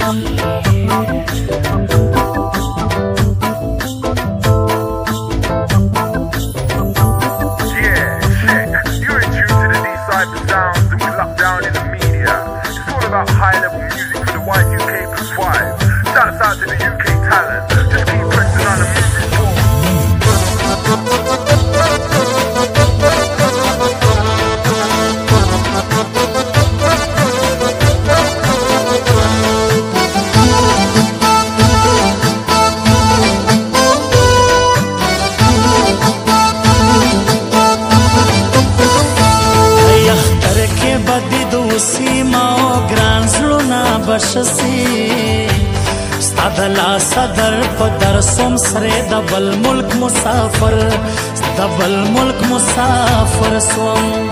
high-level music for the Y2K plus 5. Shouts out to the UK talent. Just keep pressing on the music ball. ستادلا صدر پدر سوم سره دبل ملک مسافر دبل ملک مسافر سوم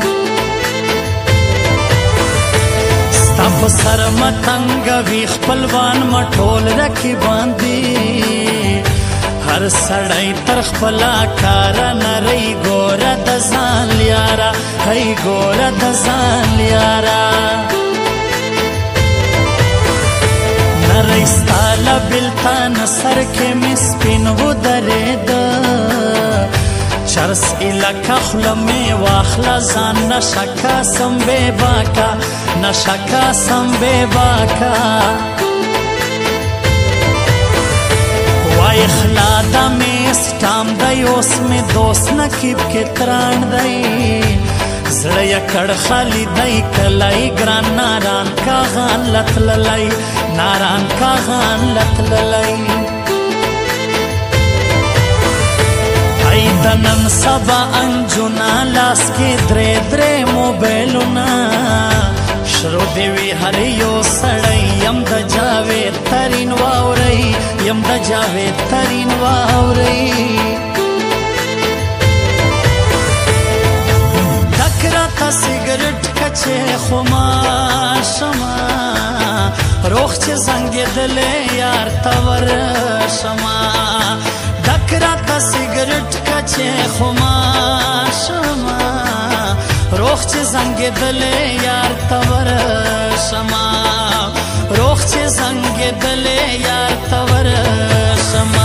ستاب سر متنگ وی خپلوان مټول رکی باندې هر سړی تر خپلا کار نری ګور د ځان یارا هی ګور د ځان یارا رئیستالا بلتان سر کے مسپین و درید چرس الکا خلمی واخلا زان نشکا سم بے باکا نشکا سم بے باکا وائی خلادا میں سٹام دائی اس میں دوست نکیب کے تران دائی زړه کړ خالی دای کلای ګران ناران کا غان لتللای ناران کا غان لتللای ایدنن سبا انجونا لاس کې درې درې موبایلونه شروع دی وی هر یو سړی یم د جاوید ترین واوري یم د جاوید ترین واوري سیگرٹ کچه خما شما روخ چه زنگ دل یار تور شما دکرا تا سیگرٹ کچه خما شما روخ چه زنگ دل یار تور شما روخ چه زنگ دل یار تور شما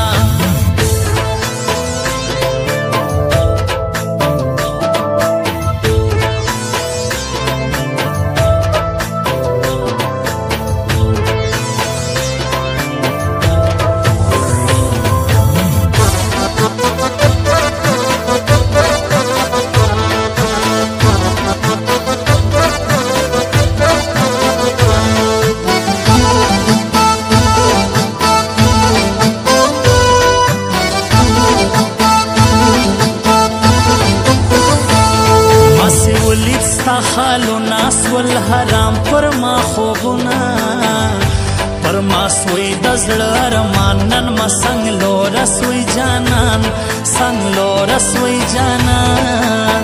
خالو ناس والحرام پر ما خوبنا پر ما سوی دزل رمانن ما سنگ لو رسوی جانان سنگ لو رسوی جانان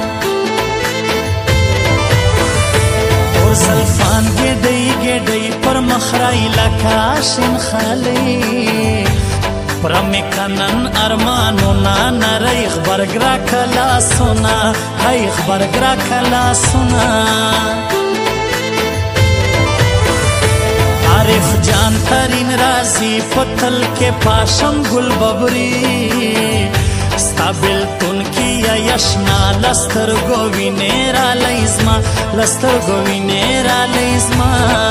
اور زلفان گیڈی پر مخرائی لکاشن خالی پرمیکنن ارمانو نا ریخ برگرا کلا سنا ریخ برگرا کلا سنا عارف جان ترین رازی پتل کے پاشم گل ببری ستابل تن کی یشنا لستر گوی نیرا لیزما لستر گوی نیرا لیزما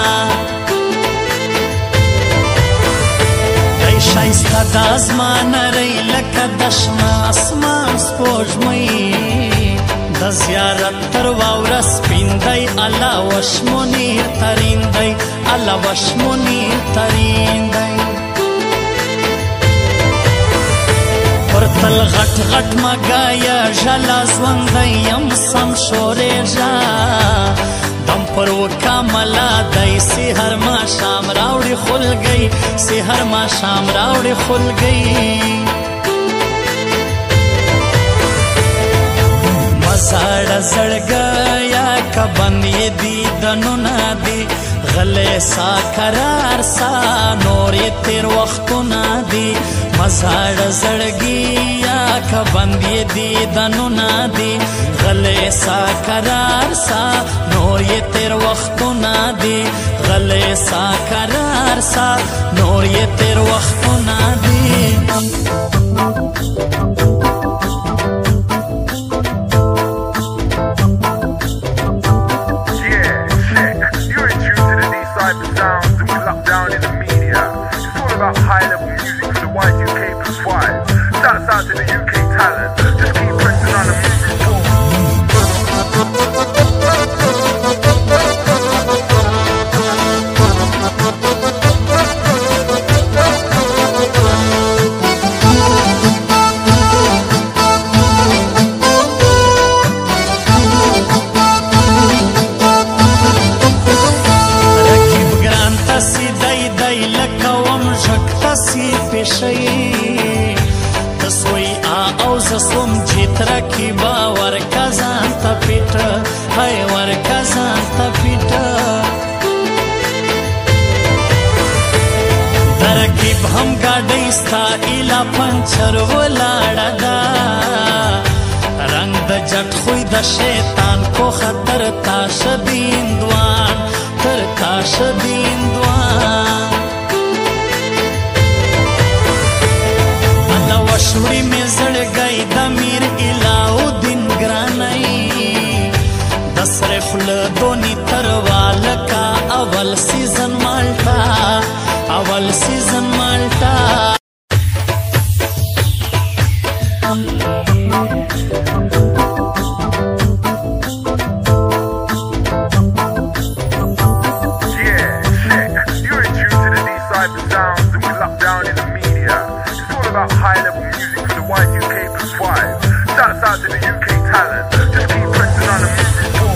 شایستا د ازمان ری لکه دشنا اسمان سپوږمۍ د زیارت تر واوره سپین دی الله وشمونیر ترین دی الله وشمونیر ترین دی پر تل غټ غټ مګایا ژلا ژوندی یم سم شوریږه دم پر وکاملا دی سحر ما شام راوړي خلګي سحر ما شام راوړي خلګي مزاړه زړګیا کبن یې دی دنو نادي غلې سا قرار سا نور یې تیر وختونه دي مزاړه زړګیا کبن یې دی دنو نادي غلې سا قرار سا نور یې تیر وختونه دي غلی سا قرار سا نور یې تیر وختونه دي High-level music for the Y2K+5. Shouts out to the UK talent. Just keep pressing on the music ball. رکیبا ورکزان تا پیٹا های ورکزان تا پیٹا درکیب هم گاڑی ستا ایلا پنچر ولاړه دا رنگ د جټ خوی د شیطان کو خطر تاش دیندوان تر تاش دیندوان الله وشوري می زړګی د میر الهالدین ګرانۍ د سره خوله دونی تروال کا اول سیزن مالټا اول سیزن مالټا High-level music for the Y2K+5. Shouts out to the UK talent. Just keep pressing on the music ball.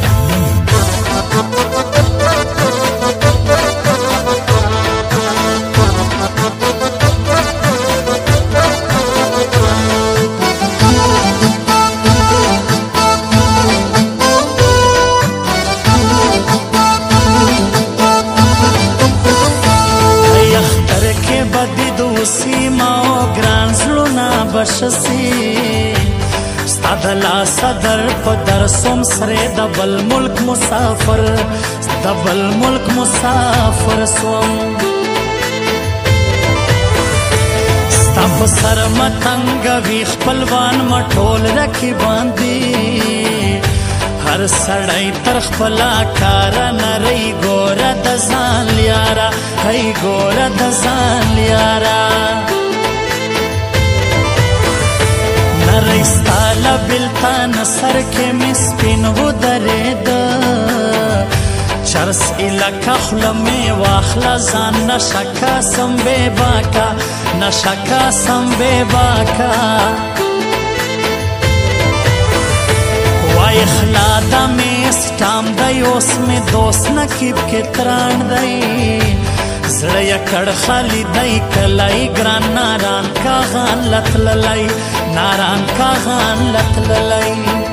بشسی ستا د لاسه در په درسم سره د بل ملک مسافر د بل ملک مسافر سوم ستا په سر متنګوي خپلوان مټول رقیبان دي هر سړی تر خپله کاره نری ګوره د ځان لیاره هی ګوره د ځان لیاره رئیستالا بلتان سر کے مسپین و درید چرس الکا خلمی واخلا زان نشکا سم بے باکا نشکا سم بے باکا وائی خلادا میں سٹام دی اس میں دوست نکیب کے تران دی زړه کړ خالی دی کلای ګران ناران کا غان لتللای ناران کا غان لتللای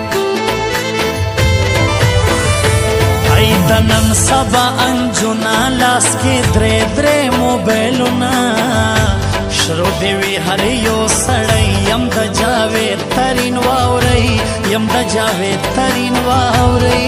ای دنن سبا انجونا لاس کې درې درې موبایلونه شروع دی وی هر یو سړی یم د جاوید ترین واوري یم د جاوید ترین واوري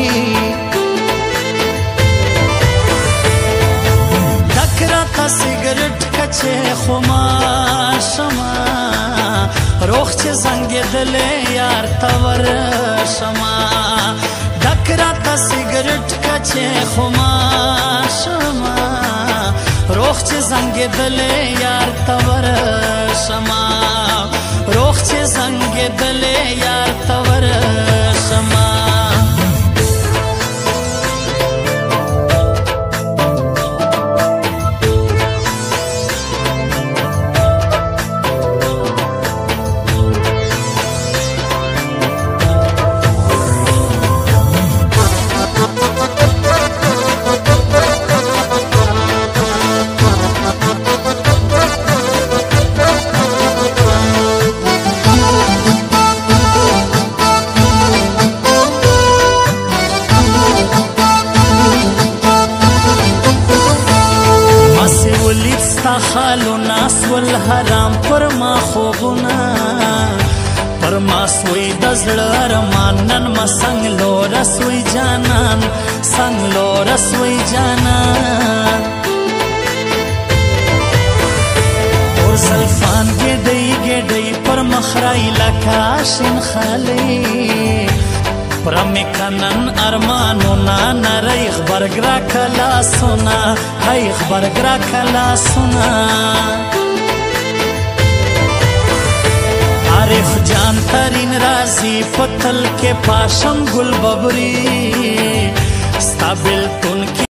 سیگرٹ کچه خماشما روخ چه زنگ دل یار تور شما دکرا تا سیگرٹ کچه خماشما روخ چه زنگ دل یار تور شما روخ چه زنگ دل یار تور شما خالو ناس والحرام پر ما خوبنا پر ما سوی دزړه ارمان نن ما سنگ لو رسوي جانان سنگ لو رسوي جانان پر مخرائی لکاشن خالی پرمی کنن ارمانو نا ریخ برگرا کلا سونا ریخ برگرا کلا سونا عارف جان ترین رازی پتل کے پاشم گل ببری ستابل تن کی